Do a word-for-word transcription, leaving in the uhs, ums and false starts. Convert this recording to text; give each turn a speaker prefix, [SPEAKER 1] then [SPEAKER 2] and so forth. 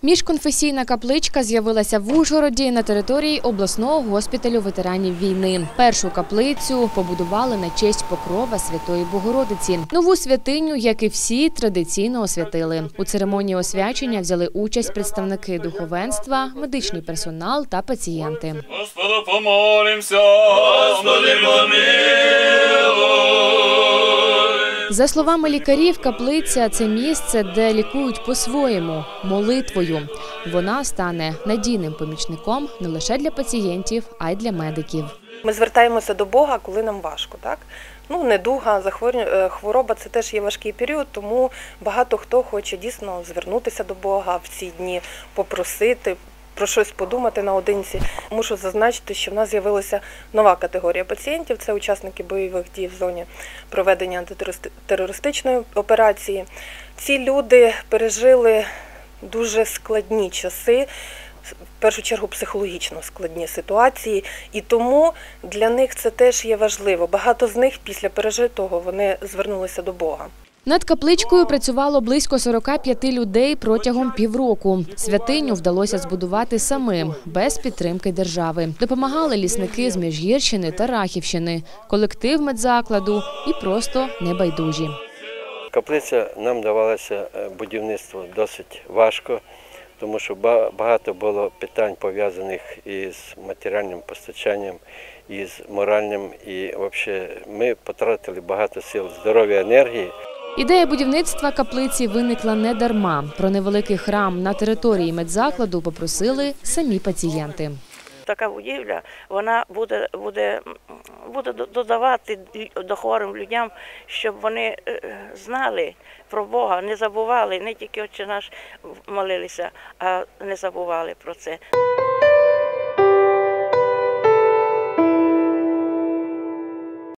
[SPEAKER 1] Міжконфесійна капличка з'явилася в Ужгороді на території обласного госпіталю ветеранів війни. Першу каплицю побудували на честь покрова Святої Богородиці. Нову святиню, як і всі, традиційно освятили. У церемонії освячення взяли участь представники духовенства, медичний персонал та пацієнти.
[SPEAKER 2] Господу помолимся, Господи помилуй.
[SPEAKER 1] За словами лікарів, каплиця – це місце, де лікують по-своєму – молитвою. Вона стане надійним помічником не лише для пацієнтів, а й для медиків.
[SPEAKER 3] Ми звертаємося до Бога, коли нам важко, так? Ну, недуга, захворювання, хвороба – це теж є важкий період, тому багато хто хоче дійсно звернутися до Бога в ці дні, попросити, про щось подумати наодинці. Мушу зазначити, що в нас з'явилася нова категорія пацієнтів – це учасники бойових дій в зоні проведення антитерористичної операції. Ці люди пережили дуже складні часи, в першу чергу психологічно складні ситуації, і тому для них це теж є важливо. Багато з них після пережитого вони звернулися до Бога.
[SPEAKER 1] Над капличкою працювало близько сорока п'яти людей протягом півроку. Святиню вдалося збудувати самим, без підтримки держави. Допомагали лісники з Міжгірщини та Рахівщини, колектив медзакладу і просто небайдужі.
[SPEAKER 4] Каплиця нам давалося будівництво досить важко, тому що багато було питань, пов'язаних із матеріальним постачанням, із моральним. І взагалі ми потратили багато сил, здоров'я, енергії.
[SPEAKER 1] Ідея будівництва каплиці виникла не дарма. Про невеликий храм на території медзакладу попросили самі пацієнти.
[SPEAKER 5] Така будівля, вона буде, буде, буде додавати дохворим людям, щоб вони знали про Бога, не забували, не тільки Отче наш молилися, а не забували про це.